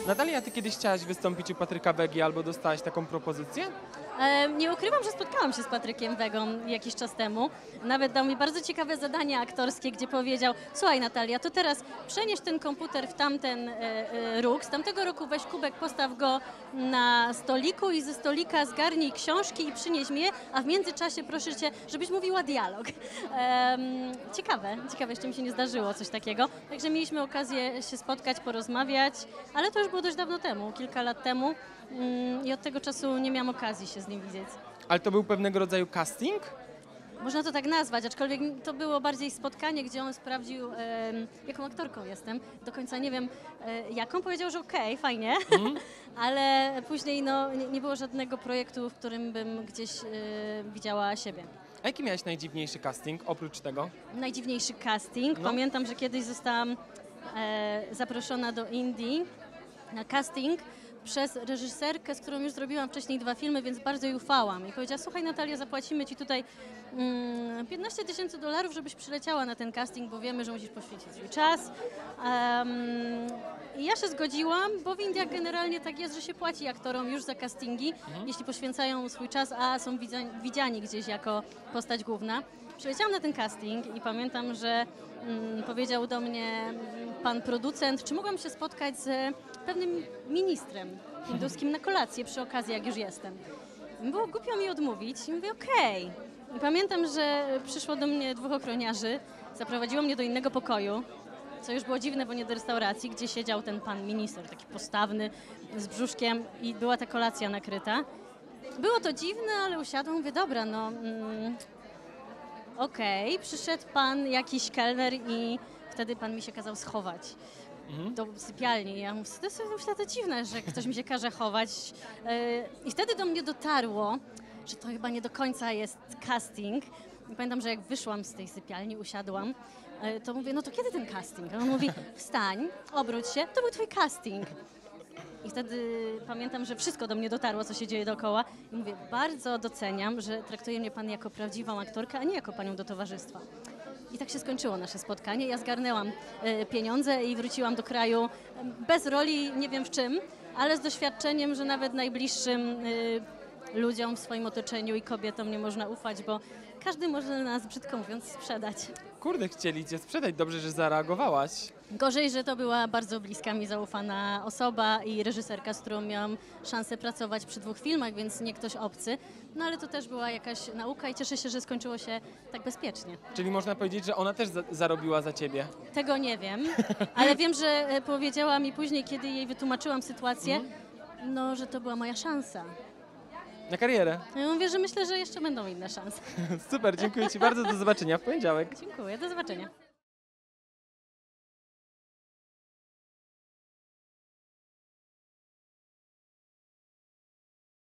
Natalia, ty kiedyś chciałaś wystąpić u Patryka Wegi albo dostałaś taką propozycję? Nie ukrywam, że spotkałam się z Patrykiem Wegą jakiś czas temu. Nawet dał mi bardzo ciekawe zadanie aktorskie, gdzie powiedział: słuchaj Natalia, to teraz przenieś ten komputer w tamten róg, z tamtego roku weź kubek, postaw go na stoliku i ze stolika zgarnij książki i przynieś mi je, a w międzyczasie proszę cię, żebyś mówiła dialog. Ciekawe, jeszcze mi się nie zdarzyło coś takiego. Także mieliśmy okazję się spotkać, porozmawiać, ale to już było dość dawno temu, kilka lat temu. I od tego czasu nie miałam okazji się z nim widzieć. Ale to był pewnego rodzaju casting? Można to tak nazwać, aczkolwiek to było bardziej spotkanie, gdzie on sprawdził, jaką aktorką jestem. Do końca nie wiem, jaką. Powiedział, że okej, fajnie, ale później nie było żadnego projektu, w którym bym gdzieś widziała siebie. A jaki miałeś najdziwniejszy casting oprócz tego? Najdziwniejszy casting. Pamiętam, że kiedyś zostałam zaproszona do Indii na casting przez reżyserkę, z którą już zrobiłam wcześniej 2 filmy, więc bardzo jej ufałam. I powiedziała: słuchaj Natalia, zapłacimy ci tutaj $15 000, żebyś przyleciała na ten casting, bo wiemy, że musisz poświęcić swój czas. I ja się zgodziłam, bo w Indiach generalnie tak jest, że się płaci aktorom już za castingi, jeśli poświęcają swój czas, a są widziani gdzieś jako postać główna. Przyleciałam na ten casting i pamiętam, że powiedział do mnie pan producent, czy mogłam się spotkać z pewnym ministrem hinduskim na kolację przy okazji, jak już jestem. Było głupio mi odmówić i mówię: okej. I pamiętam, że przyszło do mnie 2 ochroniarzy, zaprowadziło mnie do innego pokoju, co już było dziwne, bo nie do restauracji, gdzie siedział ten pan minister, taki postawny, z brzuszkiem, i była ta kolacja nakryta. Było to dziwne, ale usiadłam, mówię: dobra, okej. Przyszedł pan, jakiś kelner, i wtedy pan mi się kazał schować do sypialni. Ja mówię: to dziwne, że ktoś mi się każe chować. I wtedy do mnie dotarło, że to chyba nie do końca jest casting. I pamiętam, że jak wyszłam z tej sypialni, usiadłam, to mówię: no to kiedy ten casting? A on mówi: wstań, obróć się, to był twój casting. I wtedy pamiętam, że wszystko do mnie dotarło, co się dzieje dookoła. I mówię: bardzo doceniam, że traktuje mnie pan jako prawdziwą aktorkę, a nie jako panią do towarzystwa. I tak się skończyło nasze spotkanie. Ja zgarnęłam pieniądze i wróciłam do kraju bez roli, nie wiem w czym, ale z doświadczeniem, że nawet najbliższym ludziom w swoim otoczeniu i kobietom nie można ufać, bo każdy może nas, brzydko mówiąc, sprzedać. Kurde, chcieli cię sprzedać. Dobrze, że zareagowałaś. Gorzej, że to była bardzo bliska mi, zaufana osoba i reżyserka, z którą miałam szansę pracować przy 2 filmach, więc nie ktoś obcy. No ale to też była jakaś nauka i cieszę się, że skończyło się tak bezpiecznie. Czyli można powiedzieć, że ona też zarobiła za ciebie. Tego nie wiem, ale wiem, że powiedziała mi później, kiedy jej wytłumaczyłam sytuację, że to była moja szansa. Na karierę. Ja mówię, że myślę, że jeszcze będą inne szanse. Super, dziękuję ci bardzo. Do zobaczenia w poniedziałek. Dziękuję, do zobaczenia.